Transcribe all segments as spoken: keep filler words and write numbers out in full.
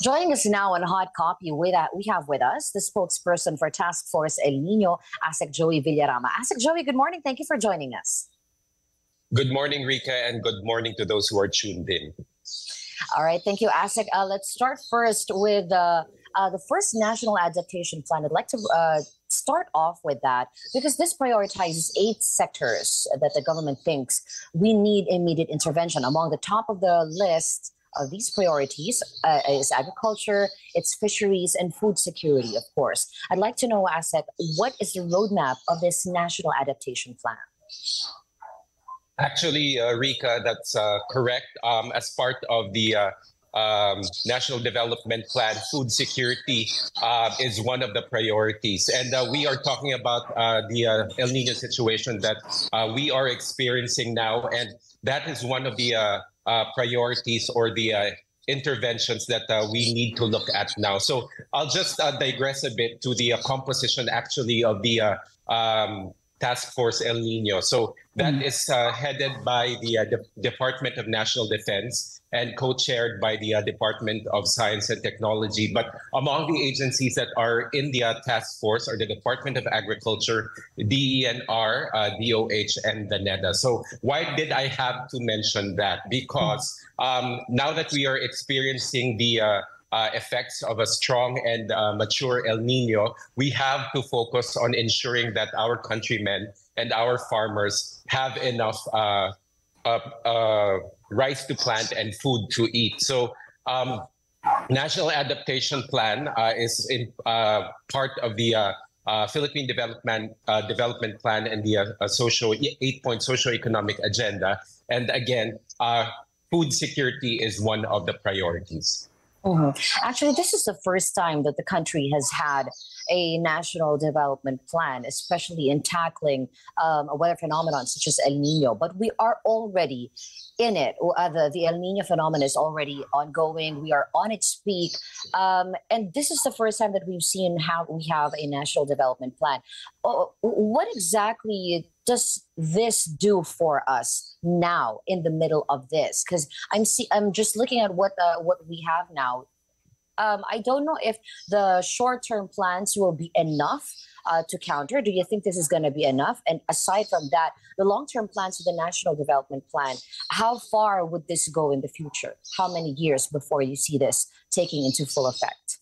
Joining us now on Hot Copy, with that, we have with us the spokesperson for Task Force El Nino, ASEC Joey Villarama. ASEC Joey, good morning. Thank you for joining us. Good morning, Rika, and good morning to those who are tuned in. All right, thank you, ASEC. Uh, let's start first with uh, uh, the first National Adaptation Plan. I'd like to uh, start off with that because this prioritizes eight sectors that the government thinks we need immediate intervention. Among the top of the list of these priorities uh, is agriculture, it's fisheries, and food security, of course. I'd like to know, ASEC, what is the roadmap of this National Adaptation Plan? Actually, uh, Rika, that's uh, correct. Um, as part of the uh, um, National Development Plan, food security uh, is one of the priorities. And uh, we are talking about uh, the uh, El Nino situation that uh, we are experiencing now. And that is one of the uh, uh, priorities or the uh, interventions that uh, we need to look at now. So I'll just uh, digress a bit to the uh, composition actually of the uh, um, Task Force El Nino. So that is uh, headed by the uh, De Department of National Defense and co-chaired by the uh, Department of Science and Technology. But among the agencies that are in the uh, task force are the Department of Agriculture, D E N R, uh, D O H, and the NEDA. So why did I have to mention that? Because um, now that we are experiencing the uh, Uh, effects of a strong and uh, mature El Nino, we have to focus on ensuring that our countrymen and our farmers have enough uh, uh, uh, rice to plant and food to eat. So um, National Adaptation Plan uh, is in uh, part of the uh, uh, Philippine Development uh, Development Plan and the uh, socio eight-point socio-economic agenda. And again, uh, food security is one of the priorities. Mm-hmm. Actually, this is the first time that the country has had a national development plan, especially in tackling um, a weather phenomenon such as El Nino. But we are already in it. Uh, the, the El Nino phenomenon is already ongoing. We are on its peak. Um, and this is the first time that we've seen how we have a national development plan. Uh, what exactly does this do for us now in the middle of this? Because I'm see, I'm just looking at what uh, what we have now. Um, I don't know if the short-term plans will be enough uh, to counter. Do you think this is going to be enough? And aside from that, the long-term plans of the National Development Plan, how far would this go in the future? How many years before you see this taking into full effect?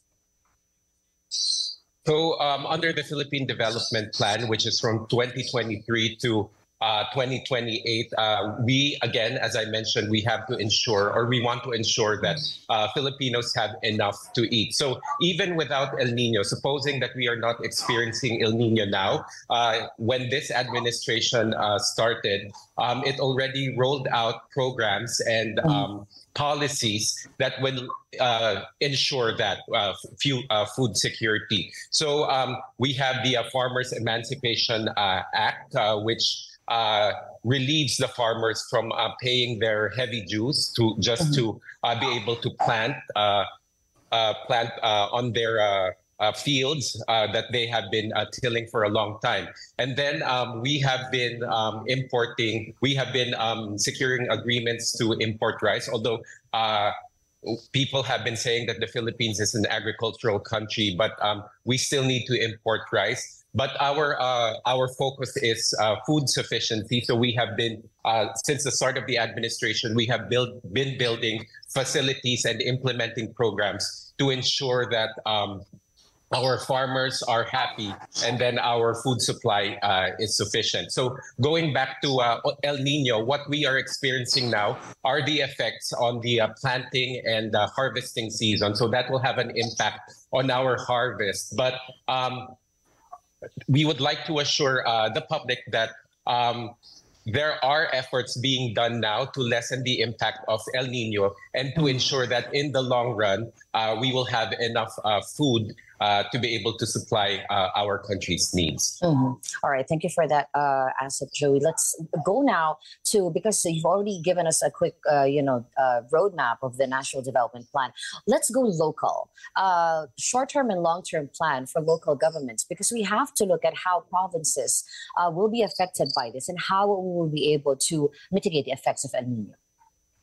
So um, under the Philippine Development Plan, which is from twenty twenty-three to uh, twenty twenty-eight, uh, we, again, as I mentioned, we have to ensure, or we want to ensure that uh, Filipinos have enough to eat. So even without El Nino, supposing that we are not experiencing El Nino now, uh, when this administration uh, started, um, it already rolled out programs and um, policies that will uh, ensure that uh, few, uh, food security. So um, we have the uh, Farmers Emancipation uh, Act, uh, which uh, relieves the farmers from uh, paying their heavy dues to just to uh, be able to plant uh, uh, plant uh, on their uh, uh, fields uh, that they have been uh, tilling for a long time. And then um, we have been um, importing, we have been um, securing agreements to import rice, although uh, people have been saying that the Philippines is an agricultural country, but um, we still need to import rice. But our uh, our focus is uh, food sufficiency. So we have been, uh, since the start of the administration, we have build, been building facilities and implementing programs to ensure that um, our farmers are happy and then our food supply uh, is sufficient. So going back to uh, El Nino, what we are experiencing now are the effects on the uh, planting and uh, harvesting season. So that will have an impact on our harvest. But um, we would like to assure uh, the public that um, there are efforts being done now to lessen the impact of El Nino and to ensure that in the long run, uh, we will have enough uh, food uh, to be able to supply uh, our country's needs. Mm-hmm. All right, thank you for that, uh, ASEC Joey. Let's go now to, because you've already given us a quick, uh, you know, uh, roadmap of the National Development Plan. Let's go local, uh, short-term and long-term plan for local governments, because we have to look at how provinces uh, will be affected by this and how we will be able to mitigate the effects of El Nino.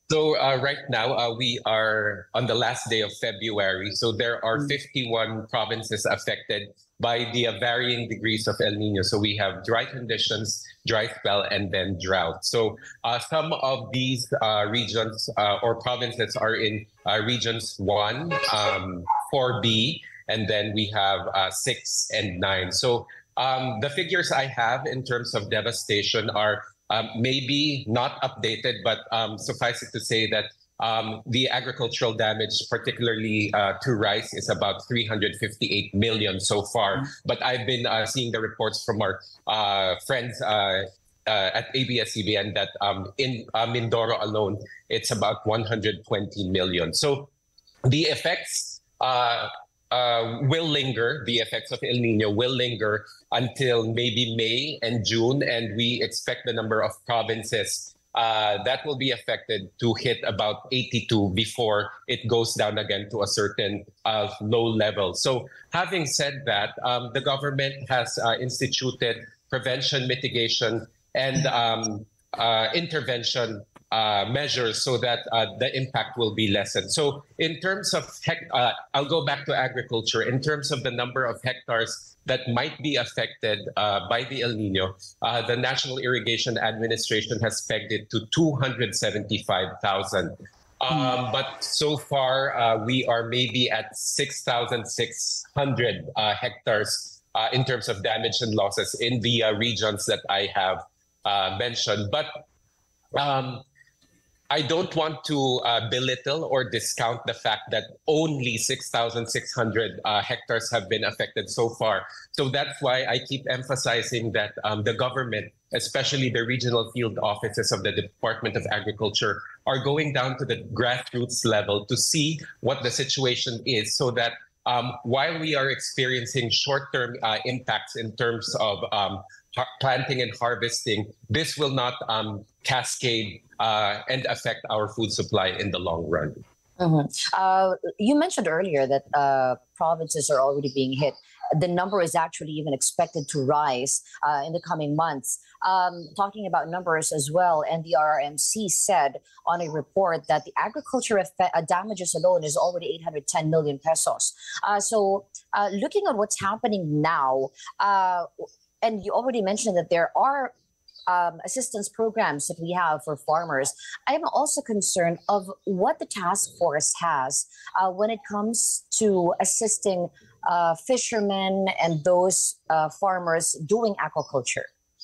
So uh, right now uh, we are on the last day of February. So there are fifty-one provinces affected by the uh, varying degrees of El Nino. So we have dry conditions, dry spell, and then drought. So uh, some of these uh, regions uh, or provinces are in uh, regions one, um, four B, and then we have uh, six and nine. So um, the figures I have in terms of devastation are Um, maybe not updated, but um, suffice it to say that um, the agricultural damage, particularly uh, to rice, is about three hundred fifty-eight million so far. But I've been uh, seeing the reports from our uh, friends uh, uh, at A B S C B N that um, in uh, Mindoro alone, it's about one hundred twenty million. So the effects uh, uh, will linger, the effects of El Nino will linger until maybe May and June, and we expect the number of provinces uh, that will be affected to hit about eighty-two before it goes down again to a certain uh, low level. So having said that, um, the government has uh, instituted prevention, mitigation, and um, uh, intervention Uh, measures so that uh, the impact will be lessened. So in terms of, hec- uh, I'll go back to agriculture. In terms of the number of hectares that might be affected uh, by the El Nino, uh, the National Irrigation Administration has pegged it to two hundred seventy-five thousand. Um, but so far, uh, we are maybe at six thousand six hundred uh, hectares uh, in terms of damage and losses in the uh, regions that I have uh, mentioned. But um, I don't want to uh, belittle or discount the fact that only six thousand six hundred uh, hectares have been affected so far. So that's why I keep emphasizing that um, the government, especially the regional field offices of the Department of Agriculture, are going down to the grassroots level to see what the situation is so that um, while we are experiencing short-term uh, impacts in terms of um, planting and harvesting, this will not um, cascade uh, and affect our food supply in the long run. Mm-hmm. Uh, you mentioned earlier that uh, provinces are already being hit. The number is actually even expected to rise uh, in the coming months. Um, talking about numbers as well, and the R R M C said on a report that the agriculture effect, uh, damages alone is already eight hundred ten million pesos. Uh, so uh, looking at what's happening now, uh, and you already mentioned that there are Um, assistance programs that we have for farmers. I am also concerned of what the task force has uh, when it comes to assisting uh, fishermen and those uh, farmers doing aquaculture.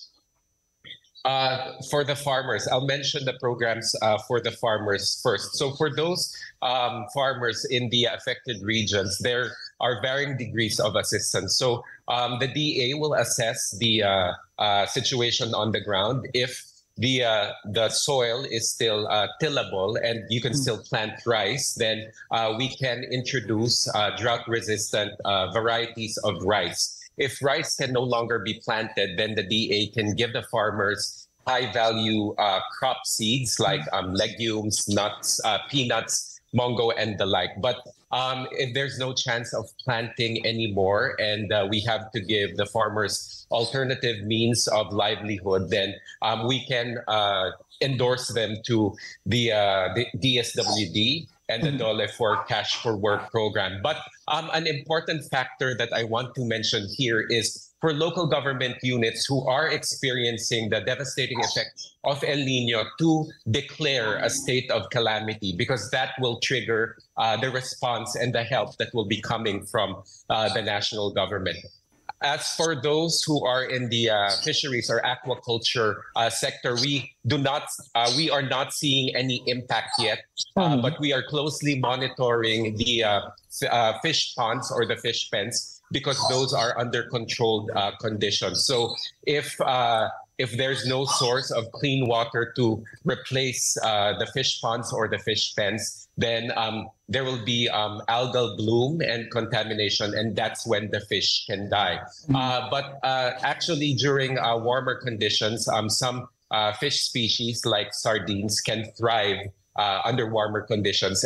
Uh, for the farmers, I'll mention the programs uh, for the farmers first. So for those um, farmers in the affected regions, there are varying degrees of assistance. So um, the D A will assess the uh, uh, situation on the ground. If the uh, the soil is still uh, tillable and you can still plant rice, then uh, we can introduce uh, drought-resistant uh, varieties of rice. If rice can no longer be planted, then the D A can give the farmers high-value uh, crop seeds like um, legumes, nuts, uh, peanuts, mongo, and the like. But um, if there's no chance of planting anymore and uh, we have to give the farmers alternative means of livelihood, then um, we can uh, endorse them to the, uh, the D S W D and the DOLE for Cash for Work program. But um, an important factor that I want to mention here is for local government units who are experiencing the devastating effects of El Nino to declare a state of calamity, because that will trigger uh, the response and the help that will be coming from uh, the national government. As for those who are in the uh, fisheries or aquaculture uh, sector, we do not, uh, we are not seeing any impact yet, uh, but we are closely monitoring the uh, f- uh, fish ponds or the fish pens, because those are under controlled uh, conditions. So if uh, if there's no source of clean water to replace uh, the fish ponds or the fish pens, then um, there will be um, algal bloom and contamination, and that's when the fish can die. Uh, but uh, actually, during uh, warmer conditions, um, some uh, fish species like sardines can thrive uh, under warmer conditions, and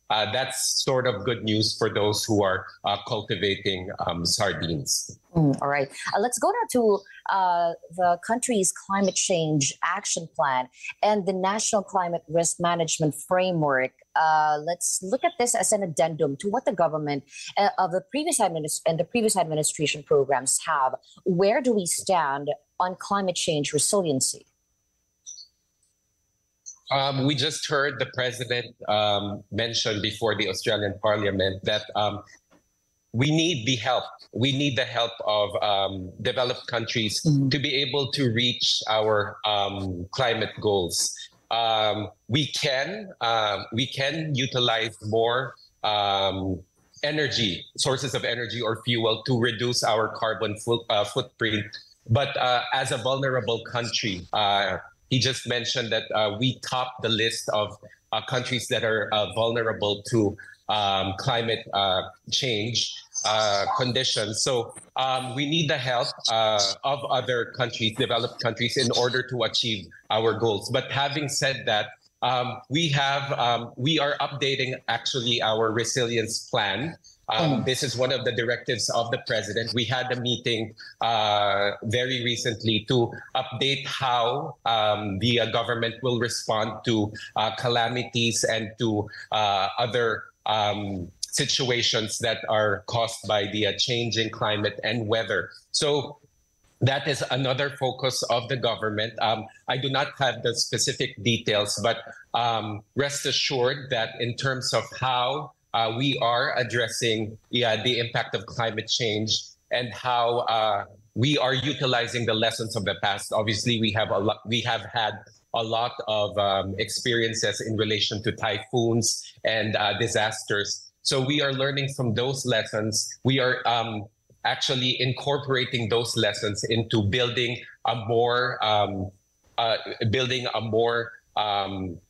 uh, that's sort of good news for those who are uh, cultivating um, sardines. Mm, all right. Uh, let's go now to uh, the country's climate change action plan and the National Climate Risk Management Framework. Uh, let's look at this as an addendum to what the government uh, of the previous administ- and the previous administration programs have. Where do we stand on climate change resiliency? Um, we just heard the president um, mention before the Australian Parliament that um, we need the help. We need the help of um, developed countries mm-hmm. to be able to reach our um, climate goals. Um, we can uh, we can utilize more um, energy, sources of energy or fuel to reduce our carbon fo- uh, footprint. But uh, as a vulnerable country, uh, he just mentioned that uh, we top the list of uh, countries that are uh, vulnerable to um, climate uh, change uh, conditions. So um, we need the help uh, of other countries, developed countries, in order to achieve our goals. But having said that, um, we have um, we are updating actually our resilience plan. Um, this is one of the directives of the president. We had a meeting uh, very recently to update how um, the uh, government will respond to uh, calamities and to uh, other um, situations that are caused by the uh, changing climate and weather. So that is another focus of the government. Um, I do not have the specific details, but um, rest assured that in terms of how Uh, we are addressing yeah, the impact of climate change and how uh, we are utilizing the lessons of the past. Obviously, we have a lot. We have had a lot of um, experiences in relation to typhoons and uh, disasters. So we are learning from those lessons. We are um, actually incorporating those lessons into building a more um, uh, building a more um,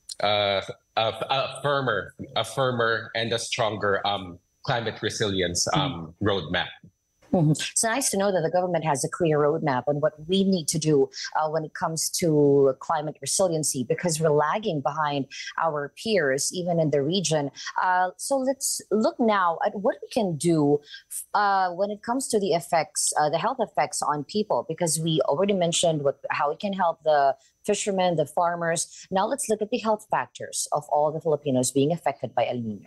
uh, A, a firmer, a firmer and a stronger um, climate resilience um, roadmap. Mm-hmm. It's nice to know that the government has a clear roadmap on what we need to do uh, when it comes to climate resiliency, because we're lagging behind our peers, even in the region. Uh, so let's look now at what we can do uh, when it comes to the effects, uh, the health effects on people, because we already mentioned what, how it can help the fishermen, the farmers. Now let's look at the health factors of all the Filipinos being affected by El Nino.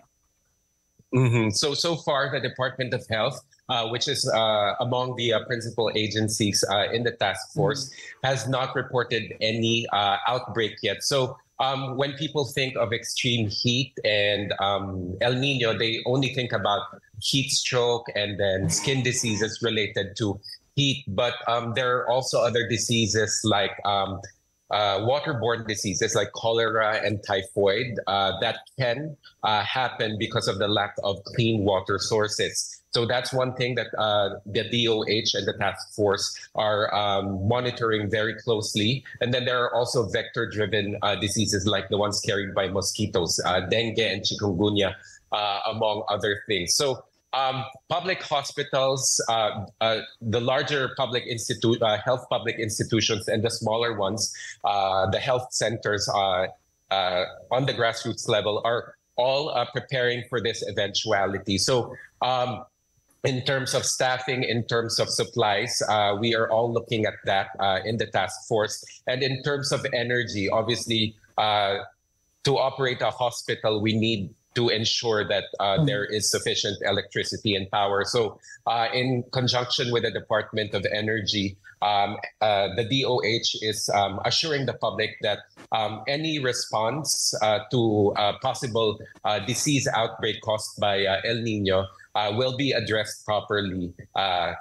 Mm-hmm. So, so far, the Department of Health, uh, which is uh, among the uh, principal agencies uh, in the task force, mm-hmm. has not reported any uh, outbreak yet. So um, when people think of extreme heat and um, El Nino, they only think about heat stroke and then skin diseases related to heat. But um, there are also other diseases like um, Uh, waterborne diseases like cholera and typhoid uh, that can uh, happen because of the lack of clean water sources. So that's one thing that uh, the D O H and the task force are um, monitoring very closely. And then there are also vector-driven uh, diseases like the ones carried by mosquitoes, uh, dengue and chikungunya, uh, among other things. So Um, public hospitals, uh, uh, the larger public institute, uh, health public institutions, and the smaller ones, uh, the health centers uh, uh, on the grassroots level are all uh, preparing for this eventuality. So um, in terms of staffing, in terms of supplies, uh, we are all looking at that uh, in the task force. And in terms of energy, obviously, uh, to operate a hospital, we need to ensure that uh, mm-hmm. there is sufficient electricity and power. So uh, in conjunction with the Department of Energy, um, uh, the D O H is um, assuring the public that um, any response uh, to a possible uh, disease outbreak caused by uh, El Nino uh, will be addressed properly uh,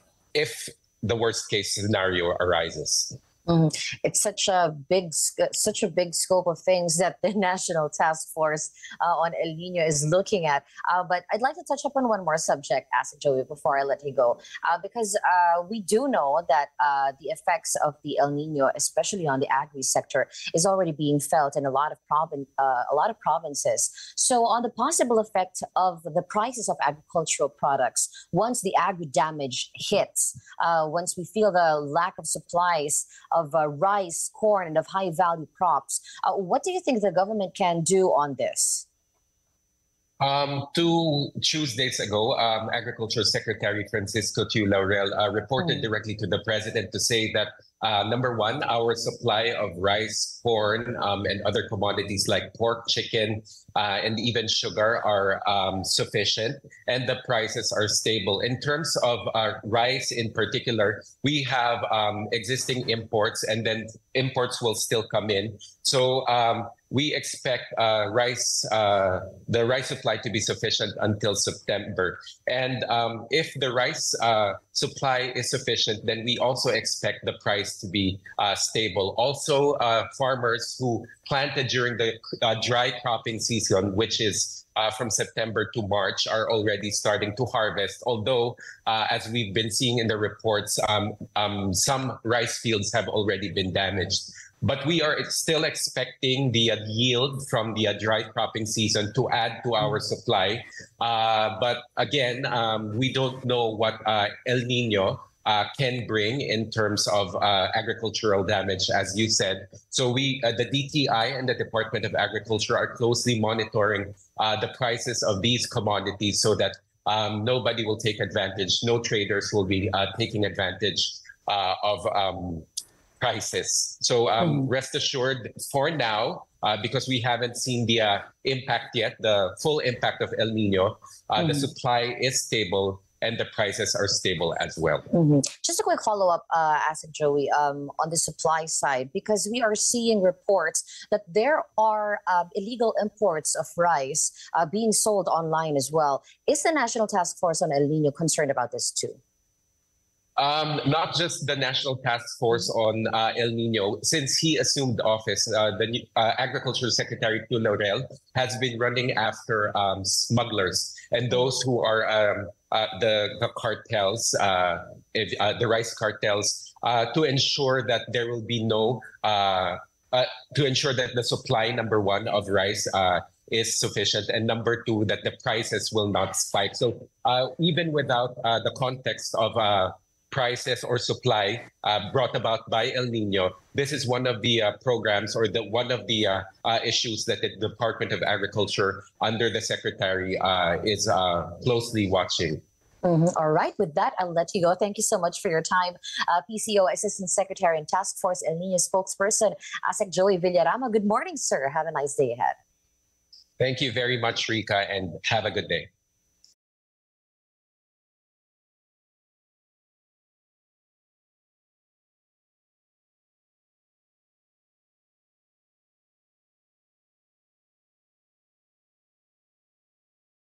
if the worst case scenario arises. Mm. It's such a big, such a big scope of things that the National Task Force uh, on El Nino is looking at. Uh, but I'd like to touch upon one more subject, Asa Joey, before I let you go, uh, because uh, we do know that uh, the effects of the El Nino, especially on the agri sector, is already being felt in a lot of provin- uh, a lot of provinces. So, on the possible effect of the prices of agricultural products once the agri damage hits, uh, once we feel the lack of supplies of uh, rice, corn, and of high-value crops. Uh, what do you think the government can do on this? Um, two Tuesdays ago, um, Agriculture Secretary Francisco Tiu Laurel uh, reported Mm. directly to the president to say that uh, number one, our supply of rice, corn, um, and other commodities like pork, chicken, uh, and even sugar are um, sufficient, and the prices are stable. In terms of uh, rice in particular, we have um, existing imports, and then imports will still come in. So um, we expect uh, rice, uh, the rice supply to be sufficient until September. And um, if the rice uh, supply is sufficient, then we also expect the price to be uh, stable. Also, uh, farmers who planted during the uh, dry cropping season, which is uh, from September to March, are already starting to harvest. Although, uh, as we've been seeing in the reports, um, um, some rice fields have already been damaged. But we are still expecting the uh, yield from the uh, dry cropping season to add to our supply. Uh, but again, um, we don't know what uh, El Nino uh, can bring in terms of uh, agricultural damage, as you said. So we, uh, the D T I and the Department of Agriculture are closely monitoring uh, the prices of these commodities so that um, nobody will take advantage. No traders will be uh, taking advantage uh, of um, prices. So um, Mhm. rest assured, for now, uh, because we haven't seen the uh, impact yet, the full impact of El Nino, uh, the Mhm. supply is stable and the prices are stable as well. Mhm. Just a quick follow-up, uh, Asset Joey, um, on the supply side, because we are seeing reports that there are uh, illegal imports of rice uh, being sold online as well. Is the National Task Force on El Nino concerned about this too? Um, not just the National Task Force on uh, El Nino. Since he assumed office, uh, the new, uh, Agriculture Secretary Tiu Laurel has been running after um, smugglers and those who are um, uh, the, the cartels, uh, if, uh, the rice cartels, uh, to ensure that there will be no, uh, uh, to ensure that the supply, number one, of rice uh, is sufficient, and number two, that the prices will not spike. So uh, even without uh, the context of uh, prices or supply uh, brought about by El Nino, this is one of the uh, programs or the one of the uh, uh, issues that the Department of Agriculture under the Secretary uh, is uh, closely watching. Mhm. All right. With that, I'll let you go. Thank you so much for your time. Uh, P C O Assistant Secretary and Task Force El Nino spokesperson, Asek Joey Villarama. Good morning, sir. Have a nice day ahead. Thank you very much, Rika, and have a good day.